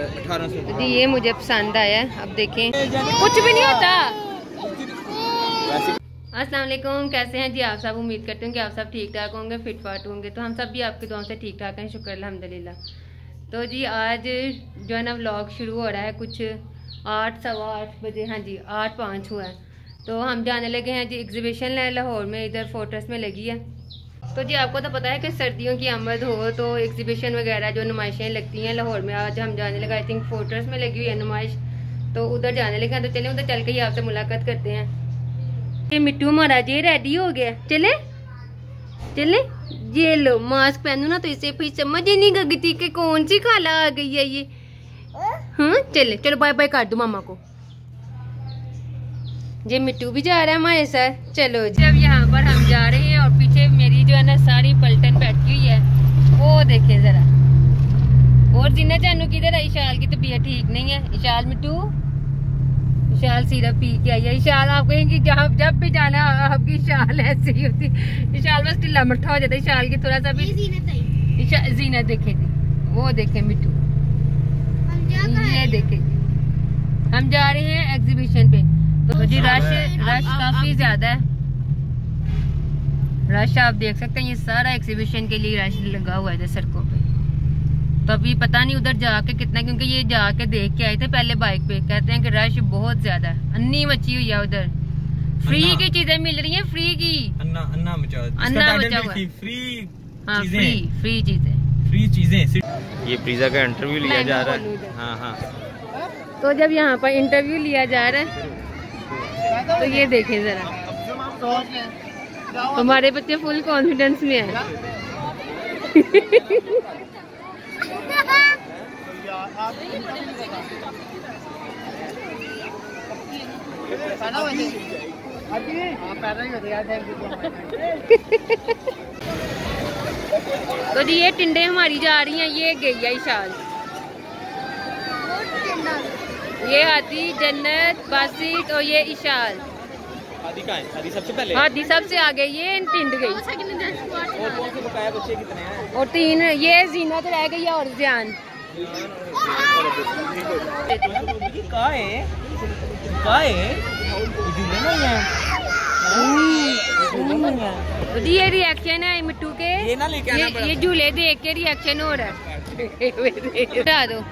1800 जी। ये मुझे पसंद आया, अब देखें कुछ भी नहीं होता। अस्सलाम वालेकुम, कैसे हैं जी आप सब? उम्मीद करते हैं कि आप सब ठीक ठाक होंगे, फिट फाट होंगे। तो हम सब भी आपकी दुआओं से ठीक ठाक हैं, शुक्र अल्हम्दुलिल्लाह। तो जी आज जो है ना व्लॉग शुरू हो रहा है कुछ 8 सवा 8 बजे, हाँ जी 8:05 हुआ है। तो हम जाने लगे हैं जी एग्जीबिशन लाहौर में, इधर फोर्ट्रेस में लगी है। तो जी आपको तो पता है कि सर्दियों की आमद हो तो एग्जीबिशन वगैरह जो नुमाइशें लगती हैं लाहौर में, आज हम जाने लगे, आई थिंक फोर्ट्रेस में लगी हुई है नुमाइश, तो उधर जाने लगे हैं। तो चले उधर चल के ही आपसे मुलाकात करते हैं। ये मिट्टू महाराज ये रेडी हो गया, चले चले। ये लो मास्क पहनू ना तो इसे फिर समझ ही नहीं लगती कि कौन सी खाला आ गई है ये। हाँ चले चलो, बाय बाय कर दो मामा को। ये मिट्टू भी जा रहा है हमारे साथ। चलो जब यहाँ पर हम जा रहे हैं और पीछे मेरी जो है ना सारी पलटन बैठी हुई है, वो देखे जरा। और जीना जानू किधर है? इशाल की तबीयत ठीक नहीं है। इशाल मिट्टू, इशाल सिरप पी के आई है। इशाल आप कहेंगे जब भी जाना आपकी इशाल ऐसे ही होती, इशाल बस ढिल्ला मट्ठा हो जाता है। इशाल की थोड़ा सा भी जीनत देखे थी, वो देखे मिट्टू, ये देखे। हम जा रहे हैं एग्जीबिशन पे। तो जी रश काफी ज्यादा है, रश आप देख सकते हैं। ये सारा एग्जीबिशन के लिए रश लगा हुआ है सड़कों पे। तो अभी पता नहीं उधर जाके कितना, क्योंकि ये जाके देख के आए थे पहले बाइक पे। कहते हैं कि रश बहुत ज्यादा है, अन्नी मची हुई है उधर। फ्री की चीजें मिल रही हैं, फ्री की अन्ना मचा हुआ, फ्री चीजें। ये पिज़्ज़ा का इंटरव्यू लिया जा रहा है। हाँ हाँ। तो जब यहाँ पर इंटरव्यू लिया जा रहा है तो ये देखें जरा, हमारे बच्चे फुल कॉन्फिडेंस में है। तो जी ये टिंडे हमारी जा रही हैं, ये गई है इशाल, ये हाथी जन्नत बासित और ये इशाल। हादी सबसे पहले, हादी सबसे आगे, ये टिंड गई। और कौन से बकाया बच्चे कितने हैं? और 3, ये जीनत रह गई है और ज़ियान। तो जी ये रिएक्शन है मिट्टू के, ये झूले देख के रिएक्शन हो रहा है। बता दो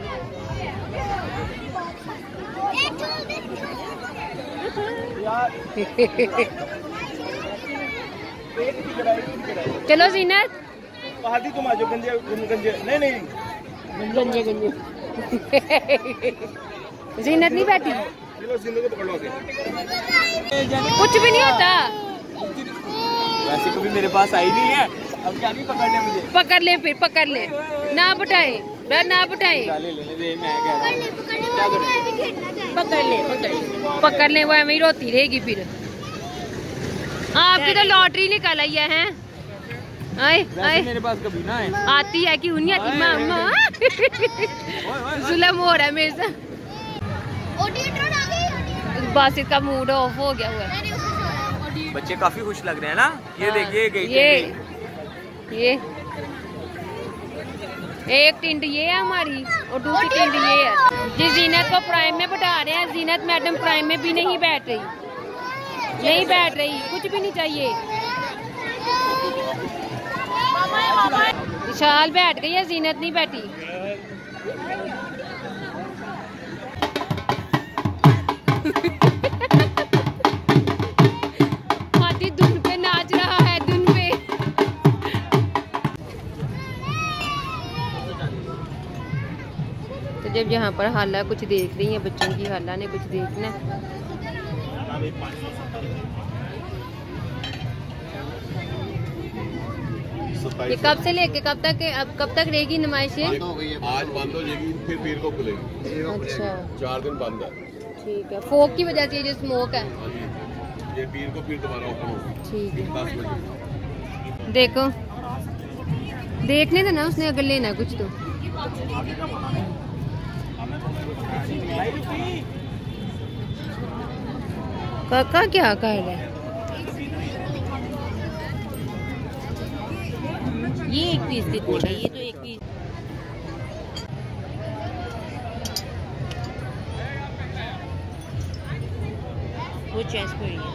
चलो जीनत, तुम आ जाओ। गंजे नहीं गंजे जीनत नहीं बैठी, कुछ भी नहीं होता। वैसे कभी मेरे पास आई नहीं है, अब क्या नहीं पकड़ने मुझे। पकड़ ले, फिर पकड़ ले, ना पटाए ना पटाए, पकड़ ले, वो ऐਵੇਂ ही रोती रहेगी फिर। आपकी तो लॉटरी निकल आई है। आए आए मेरे पास कभी ना है, आती है क्यों नहीं आती? मामा जुल्म हो रहा है मेरे साथ। बासित का मूड ऑफ हो गया हुआ है। बच्चे काफी खुश लग रहे हैं ना। ये देखिए ये एक टिंड ये है हमारी और दूसरी टिंड ये है। जी जीनत को प्राइम में बैठा रहे हैं। जीनत मैडम प्राइम में भी नहीं बैठ रही, कुछ भी नहीं चाहिए। विशाल बैठ गई है, जीनत नहीं बैठी। हाथी धुन पे नाच रहा है, धुन पे। तो जब यहाँ पर हाला कुछ देख रही है, बच्चों की हाला ने कुछ देखना। ये कब से लेके कब तक, अब कब तक रहेगी नुमाइशें? आज बंद हो जाएगी, फिर पीर को खुलेगी। अच्छा 4 दिन बंद है। ठीक है, फोक की वजह से जो स्मोक है, ये पीर को फिर दोबारा ओपन होगी। ठीक है। 10 बजे देखो देखने देना, उसने अगर लेना कुछ तो। काका क्या कर रहा है? ये एक पीस कितने का? ये तो एक पीस वो चेस्ट पे है।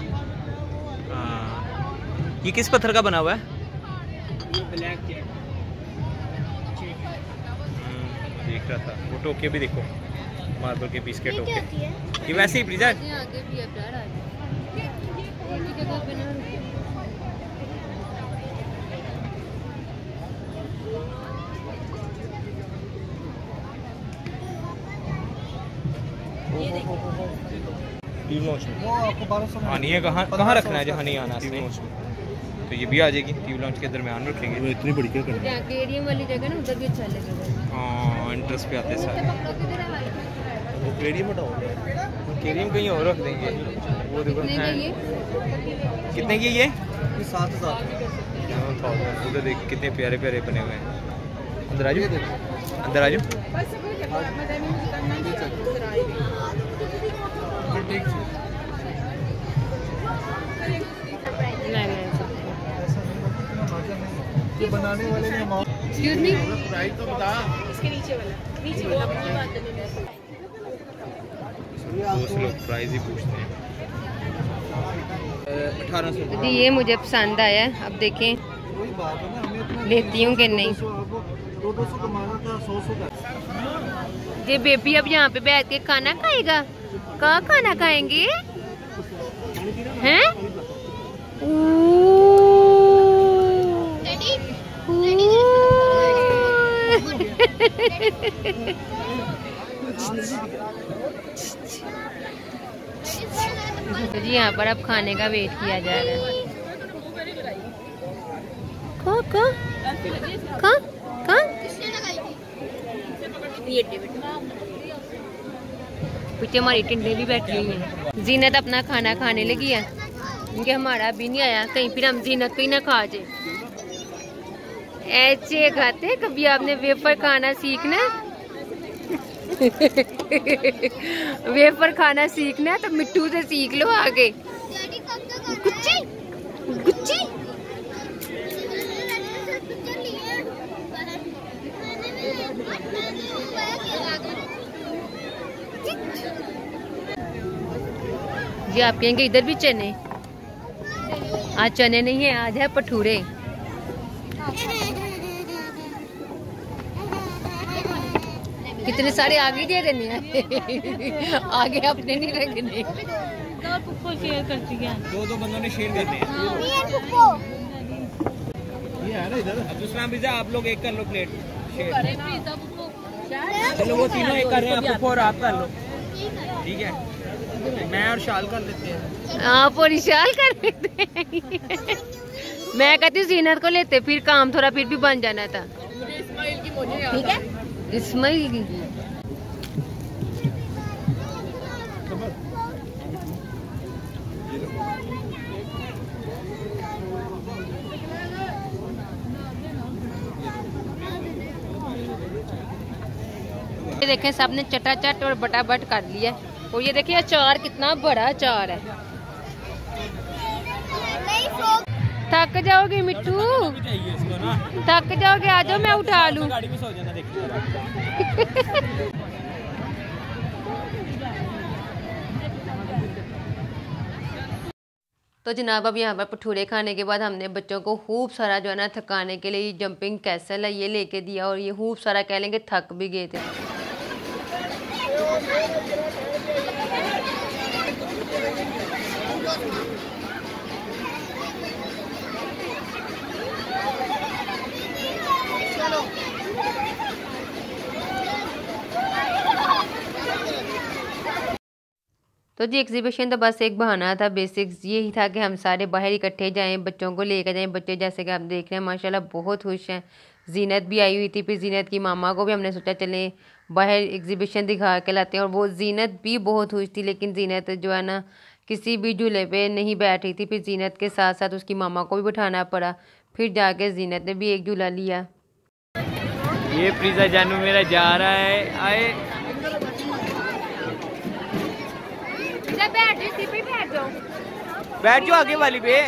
ये किस पत्थर का बना हुआ है? ब्लैक देख रहा था वो टोके भी देखो, मार्बल के पीस के टोके। ये वैसे ही प्लीजा आगे भी है प्यार आज और भी जगह पे ना हनी है। कहाँ रखना है जहाँ नहीं आना है? तो ये भी आ जाएगी टीवी लॉन्च के दरमियान रखेंगे। इतनी बड़ी क्या करनी है? एक्वेरियम वाली जगह ना उधर भी अच्छा लगेगा। हाँ इंटरेस्ट पे आते सारे। एक्वेरियम हटाओ, एक्वेरियम कहीं और रख देंगे। वो देखो कितने की ये 7,000। उधर देख कितने प्यारे प्यारे बने हुए हैं। अंदर आ जाओ, अंदर आ जाओ। ये बनाने वाले ने एक्सक्यूज मी प्राइस तो बता। इसके नीचे वाला वो अपनी बात करने दोस्त लोग प्राइस ही पूछते हैं। 1800 जी ये मुझे पसंद आया। अब देखें लेती हूँ कि नहीं। 200 कमाना था, 100 का। ये बेबी अब यहाँ पे बैठ के खाना खाएगा। कहाँ खाना खाएंगे हैं? तो जी यहाँ पर अब खाने का वेट किया जा रहा है। पीछे हमारी टिंडे भी बैठी हुई हैं। जीनत अपना खाना खाने लगी है क्योंकि हमारा अभी नहीं आया। कहीं फिर हम जीनत को ही ना खा जाए। ऐसे खाते कभी आपने वेफर खाना सीखना वेफर खाना सीखना है तो मिट्टू से सीख लो आगे। गुच्ची गुच्ची जी आप कहेंगे इधर भी चने। आज चने नहीं है, आज है पठूरे। कितने सारे आगे दे देने हैं आगे अपने नहीं रखने। शेयर करती है, दो बंदों ने शेयर करने हैं। ये है ना इधर। अब दूसरा पिज्जा आप लोग एक कर लो प्लेट शेयर। चलो वो तीनों एक कर रहे हैं, आप और आप कर लो, ठीक है? मैं और शाल कर लेते हैं। आप और शाल कर लेते हैं मैं कहती हूँ जीनत को लेते, फिर काम थोड़ा फिर भी बन जाना था। ठीक है इस्माइल की। ये देखें सबने चटाचट और बटाबट कर लिया। और ये देखिए अचार कितना बड़ा अचार है। थक जाओगे मिट्टू, थक जाओगे, आ जाओ मैं उठा लूं। तो जनाब अब यहाँ पर भटूरे खाने के बाद हमने बच्चों को खूब सारा जो है ना थकाने के लिए जंपिंग कैसल है ये लेके दिया। और ये खूब सारा कह लेंगे थक भी गए थे। तो जी एग्जीबिशन तो बस एक बहाना था, बेसिक्स यही था कि हम सारे बाहर इकट्ठे जाएं, बच्चों को लेकर जाएं। बच्चे जैसे कि आप देख रहे हैं माशाल्लाह बहुत खुश हैं। जीनत भी आई हुई थी, फिर जीनत की मामा को भी हमने सोचा चलें बाहर एग्जीबिशन दिखा के लाते हैं। और वो जीनत भी बहुत खुश थी, लेकिन जीनत जो है ना किसी भी झूले पे नहीं बैठ रही थी। फिर जीनत के साथ साथ उसकी मामा को भी बिठाना पड़ा। फिर जाके जीनत ने भी एक झूला लिया। ये प्रीजा जानू मेरा जा रहा है। आए बैठ जाओ आगे वाली पे।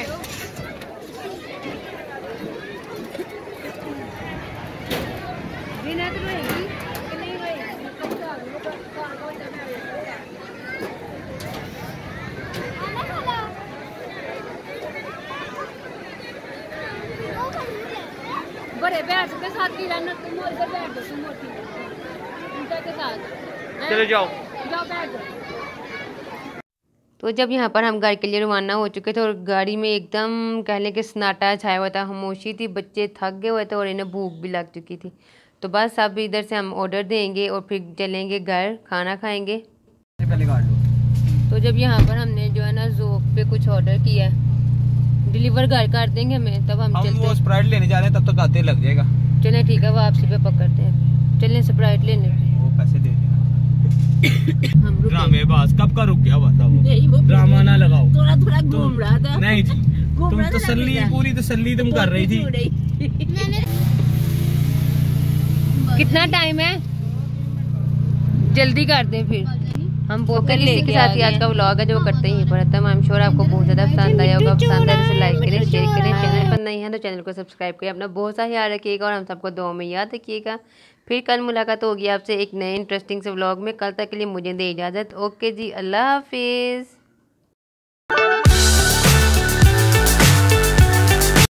बड़े बैठ के साथ ही रहना, तुम और इधर बैठ दो, तुम मोटी उनका के साथ। चलो जाओ जाओ बैठ जाओ। तो जब यहाँ पर हम घर के लिए रवाना हो चुके थे और गाड़ी में एकदम कह लें कि सन्नाटा छाया हुआ था, खामोशी थी, बच्चे थक गए हुए थे और इन्हें भूख भी लग चुकी थी। तो बस अब इधर से हम ऑर्डर देंगे और फिर चलेंगे घर, खाना खाएंगे। तो जब यहाँ पर हमने जो है ना ज़ोप पे कुछ ऑर्डर किया है, डिलीवर घर कर देंगे हमें, तब हम चलते वो स्प्राइट लेने जा रहे हैं, तब तक आते लग जाएगा। चलें ठीक है, वापसी पे पकड़ते हैं, चलें स्प्राइट लेने। वो पैसे दे देना। हम ड्रामेबाज कब का रुक गया हुआ था वो? ड्रामा ना लगाओ, थोड़ा थोड़ा घूम रहा था। नहीं जी, तुम तसल्ली, पूरी तसल्ली तुम कर रही थी। कितना टाइम है? जल्दी कर दें फिर हम बोतल ले के साथ ही आज का व्लॉग है जो करते ही पर था। आई एम श्योर आपको बहुत ज़्यादा पसंद आया होगा। पसंद आए तो लाइक करें, शेयर करें। चैनल पर नहीं है तो चैनल को सब्सक्राइब करें। अपना बहुत सा ख्याल रखिएगा और हम सबको दुआ में याद रखिएगा। फिर कल मुलाकात होगी आपसे एक नए इंटरेस्टिंग से व्लॉग में। कल तक के लिए मुझे दे इजाज़त। ओके जी, अल्लाह हाफिज़।